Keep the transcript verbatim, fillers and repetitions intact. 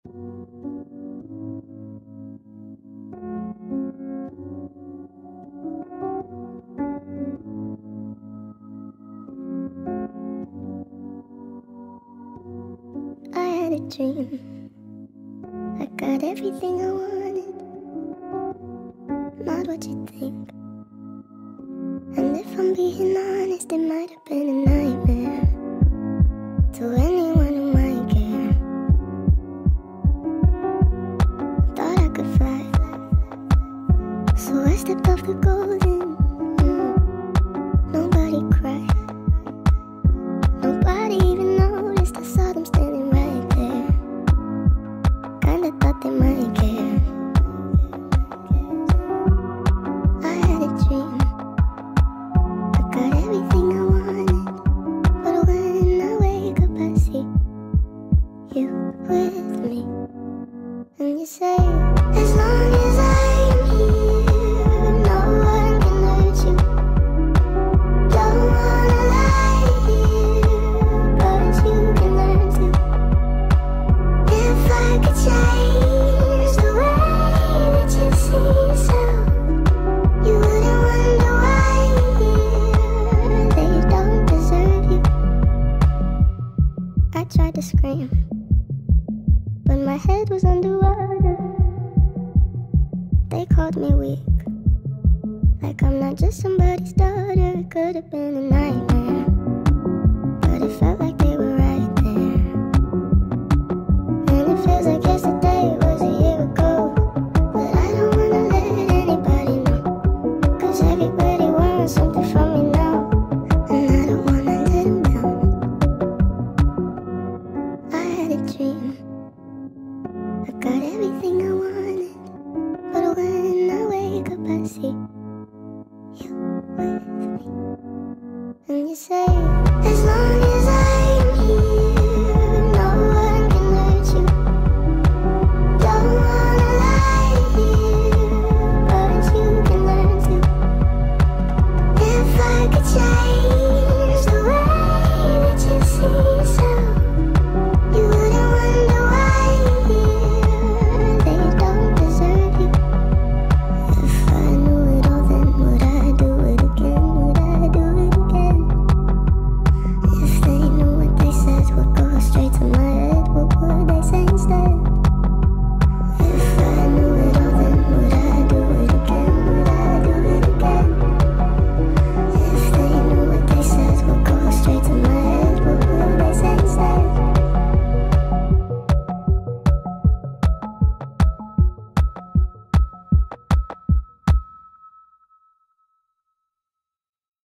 I had a dream, I got everything I wanted, not what you think. And if I'm being honest, it might have been a nightmare to anyone who might care. Thought I could fly, so I stepped off the golden. mm. Nobody cried, nobody even noticed. I saw them standing right there, kinda thought they might care. I had a dream, I got everything I wanted, but when I wake up I see you with me. And you say, as long as I'm here, no one can hurt you. Don't wanna lie here, but you can learn to. If I could change the way that you see yourself, you wouldn't wonder why they don't deserve you. I tried to scream, but my head was underwater. They called me weak, like I'm not just somebody's daughter. It could have been a nightmare, but it felt like they were right there. And it feels like yesterday was a year ago, but I don't wanna let anybody know, 'cause everybody wants something from me now, and I don't wanna let them down. I had a dream, I got everything